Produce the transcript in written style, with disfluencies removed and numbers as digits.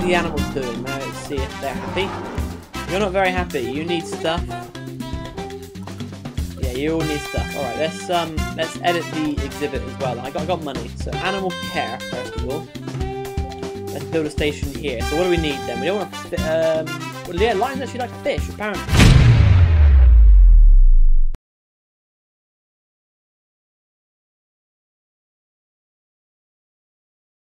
the animals doing? Now let's see if they're happy. You're not very happy. You need stuff. Yeah, you all need stuff. All right, let's edit the exhibit as well. I got money. So animal care first of all. Let's build a station here. So what do we need then? We don't want to. Well, yeah, lions actually like fish apparently.